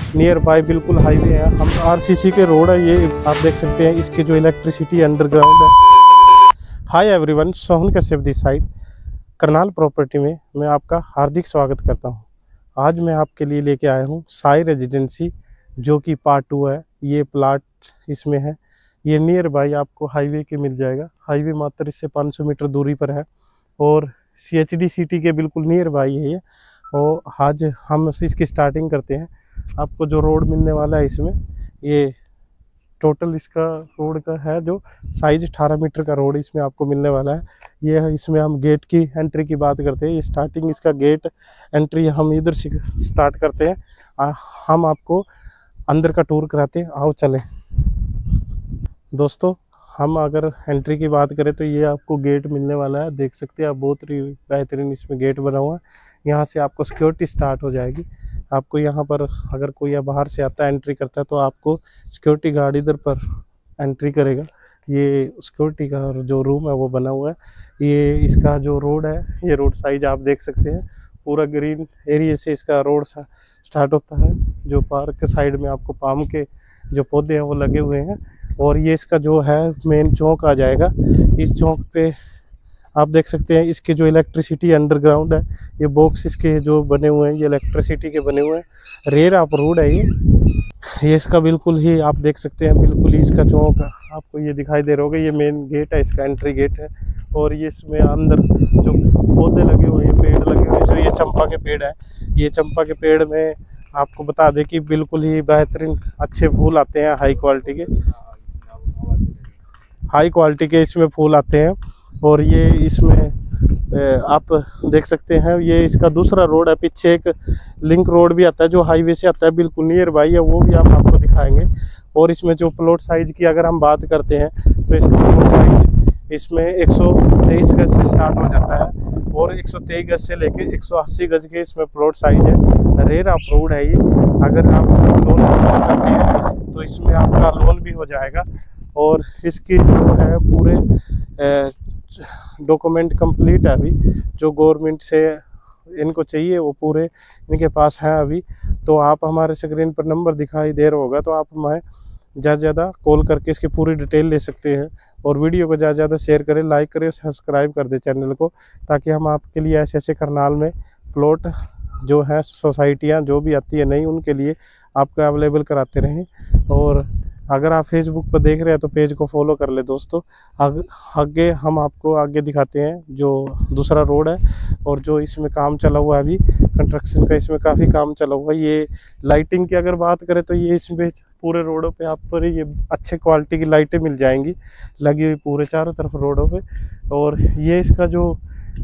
Near by बिल्कुल highway है। हम आरसीसी के रोड है ये, आप देख सकते हैं। इसकी जो इलेक्ट्रिसिटी अंडरग्राउंड है। Hi everyone, Sohan Kashyap this side, Karnal property में मैं आपका हार्दिक स्वागत करता हूं। आज मैं आपके लिए लेके आया हूं साई रेजिडेंसी, जो कि पार्ट 2 है। ये प्लाट इसमें है, ये नियर बाय आपको हाईवे के मिल जाएगा। हाईवे मात्र इससे 500 मीटर दूरी पर है और CHD सिटी के बिल्कुल नियर बाय है ये। और आज हम इसकी स्टार्टिंग करते हैं। आपको जो रोड मिलने वाला है इसमें, ये टोटल इसका रोड का है जो साइज 18 मीटर का रोड इसमें आपको मिलने वाला है। ये है, इसमें हम गेट की एंट्री की बात करते हैं। ये स्टार्टिंग इसका गेट एंट्री हम इधर से स्टार्ट करते हैं। हम आपको अंदर का टूर कराते हैं, आओ चलें। दोस्तों, हम अगर एंट्री की बात करें तो ये आपको गेट मिलने वाला है, देख सकते हैं आप। बहुत ही बेहतरीन इसमें गेट बना हुआ है। यहाँ से आपको सिक्योरिटी स्टार्ट हो जाएगी। आपको यहाँ पर अगर कोई बाहर से आता है, एंट्री करता है, तो आपको सिक्योरिटी गार्ड इधर पर एंट्री करेगा। ये सिक्योरिटी का जो रूम है वो बना हुआ है। ये इसका जो रोड है, ये रोड साइज आप देख सकते हैं। पूरा ग्रीन एरिया से इसका रोड स्टार्ट होता है। जो पार्क के साइड में आपको पाम के जो पौधे हैं वो लगे हुए हैं। और ये इसका जो है मेन चौक आ जाएगा। इस चौक पे आप देख सकते हैं इसके जो इलेक्ट्रिसिटी अंडरग्राउंड है, ये बॉक्स इसके जो बने हुए हैं ये इलेक्ट्रिसिटी के बने हुए हैं। रेयर आप रोड है ये इसका बिल्कुल ही आप देख सकते हैं। बिल्कुल ही इसका चौक आपको ये दिखाई दे रहा होगा। ये मेन गेट है, इसका एंट्री गेट है। और ये इसमें अंदर जो पौधे लगे हुए हैं, पेड़ लगे हुए हैं, जो ये चंपा के पेड़ है। ये चंपा के पेड़ में आपको बता दें कि बिल्कुल ही बेहतरीन अच्छे फूल आते हैं। हाई क्वालिटी के इसमें फूल आते हैं। और ये इसमें आप देख सकते हैं, ये इसका दूसरा रोड है। पीछे एक लिंक रोड भी आता है जो हाईवे से आता है, बिल्कुल नियर बाई है, वो भी हम आपको दिखाएंगे। और इसमें जो प्लॉट साइज की अगर हम बात करते हैं तो इसका प्लॉट साइज इसमें 123 गज से स्टार्ट हो जाता है और 123 गज से लेके 180 गज के इसमें प्लॉट साइज है। रेयर अप्रूव्ड है ये। अगर आप लोन करना चाहते हैं तो इसमें आपका लोन भी हो जाएगा। और इसकी जो है पूरे डॉक्यूमेंट कंप्लीट है अभी, जो गवर्नमेंट से इनको चाहिए वो पूरे इनके पास हैं अभी। तो आप हमारे स्क्रीन पर नंबर दिखाई दे रहा होगा, तो आप हमें ज़्यादा कॉल करके इसकी पूरी डिटेल ले सकते हैं। और वीडियो को ज़्यादा शेयर करें, लाइक करें, सब्सक्राइब कर दें चैनल को, ताकि हम आपके लिए ऐसे करनाल में प्लॉट जो है, सोसाइटियाँ जो भी आती है नई, उनके लिए आपको अवेलेबल कराते रहें। और अगर आप फेसबुक पर देख रहे हैं तो पेज को फॉलो कर ले दोस्तों। आगे हम आपको आगे दिखाते हैं जो दूसरा रोड है। और जो इसमें काम चला हुआ है अभी, कंस्ट्रक्शन का इसमें काफ़ी काम चला हुआ है। ये लाइटिंग की अगर बात करें तो ये इसमें पूरे रोडों पे आप पर ये अच्छे क्वालिटी की लाइटें मिल जाएंगी लगी हुई पूरे चारों तरफ रोडों पे। और ये इसका जो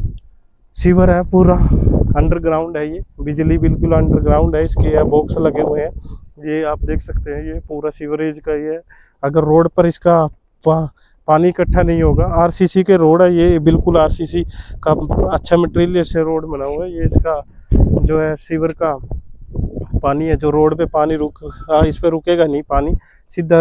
सीवर है पूरा अंडरग्राउंड है। ये बिजली बिल्कुल अंडरग्राउंड है। इसके बॉक्स लगे हुए हैं, ये आप देख सकते हैं। ये पूरा सीवरेज का ये, अगर रोड पर इसका पानी इकट्ठा नहीं होगा। आरसीसी के रोड है ये, बिल्कुल आरसीसी का अच्छा मटेरियल से रोड बना हुआ है। ये इसका जो है सीवर का पानी है, जो रोड पे पानी इस पे रुकेगा नहीं पानी, सीधा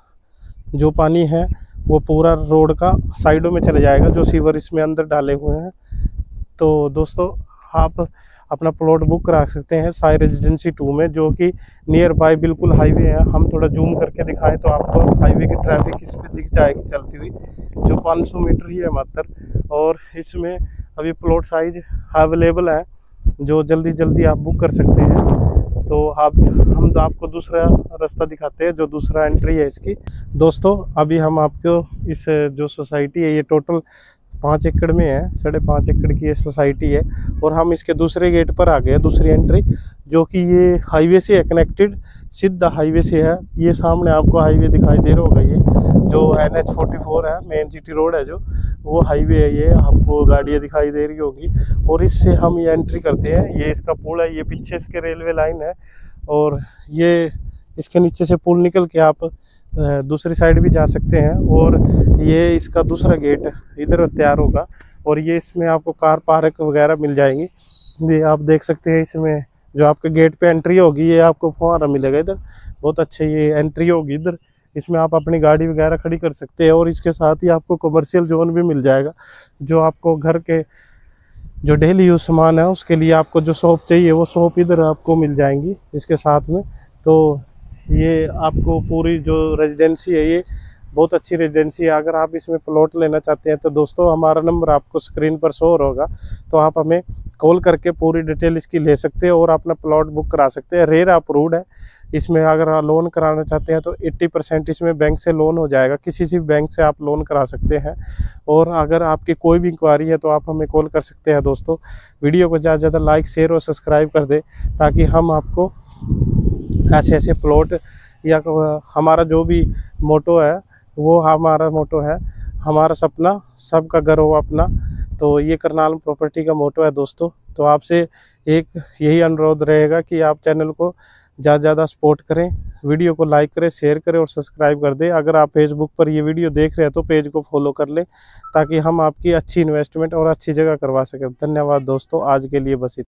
जो पानी है वो पूरा रोड का साइडों में चले जाएगा, जो सीवर इसमें अंदर डाले हुए हैं। तो दोस्तों, आप अपना प्लॉट बुक करा सकते हैं साई रेजिडेंसी 2 में, जो कि नियर बाय बिल्कुल हाईवे है। हम थोड़ा जूम करके दिखाएं तो आपको हाईवे की ट्रैफिक इस पर दिख जाएगी चलती हुई, जो 500 मीटर ही है मात्र। और इसमें अभी प्लॉट साइज अवेलेबल है, जो जल्दी आप बुक कर सकते हैं। तो हम तो आपको दूसरा रास्ता दिखाते हैं, जो दूसरा एंट्री है इसकी। दोस्तों, अभी हम आपको इस जो सोसाइटी है, ये टोटल 5 एकड़ में है, 5.5 एकड़ की ये सोसाइटी है। और हम इसके दूसरे गेट पर आ गए, दूसरी एंट्री, जो कि ये हाईवे से है कनेक्टेड, सीधा हाईवे से है। ये सामने आपको हाईवे दिखाई दे रहा होगा, ये जो NH44 है, मेन सिटी रोड है, जो वो हाईवे है। ये आपको गाड़ियाँ दिखाई दे रही होगी। और इससे हम ये एंट्री करते हैं। ये इसका पुल है, ये पीछे इसके रेलवे लाइन है। और ये इसके नीचे से पुल निकल के आप दूसरी साइड भी जा सकते हैं। और ये इसका दूसरा गेट इधर तैयार होगा। और ये इसमें आपको कार पार्क वगैरह मिल जाएंगी। ये आप देख सकते हैं, इसमें जो आपके गेट पे एंट्री होगी, ये आपको फुहारा मिलेगा इधर, बहुत अच्छे ये एंट्री होगी इधर। इसमें आप अपनी गाड़ी वगैरह खड़ी कर सकते हैं। और इसके साथ ही आपको कमर्शियल जोन भी मिल जाएगा, जो आपको घर के जो डेली यूज सामान है उसके लिए आपको जो शॉप चाहिए वो शॉप इधर आपको मिल जाएंगी इसके साथ में। तो ये आपको पूरी जो रेजिडेंसी है ये बहुत अच्छी रेजिडेंसी है। अगर आप इसमें प्लॉट लेना चाहते हैं तो दोस्तों हमारा नंबर आपको स्क्रीन पर शो होगा, तो आप हमें कॉल करके पूरी डिटेल इसकी ले सकते हैं और अपना प्लॉट बुक करा सकते हैं। रेर अप्रूव्ड है इसमें। अगर आप लोन कराना चाहते हैं तो 80% इसमें बैंक से लोन हो जाएगा, किसी भी बैंक से आप लोन करा सकते हैं। और अगर आपकी कोई भी इंक्वायरी है तो आप हमें कॉल कर सकते हैं। दोस्तों वीडियो को ज़्यादा से ज़्यादा लाइक, शेयर और सब्सक्राइब कर दें, ताकि हम आपको ऐसे ऐसे प्लॉट या हमारा जो भी मोटो है वो हमारा मोटो है, हमारा सपना सबका घर हो अपना। तो ये करनाल प्रॉपर्टी का मोटो है दोस्तों। तो आपसे एक यही अनुरोध रहेगा कि आप चैनल को ज़्यादा से ज़्यादा सपोर्ट करें, वीडियो को लाइक करें, शेयर करें और सब्सक्राइब कर दें। अगर आप फेसबुक पर ये वीडियो देख रहे हैं तो पेज को फॉलो कर लें, ताकि हम आपकी अच्छी इन्वेस्टमेंट और अच्छी जगह करवा सकें। धन्यवाद दोस्तों, आज के लिए बस इतना।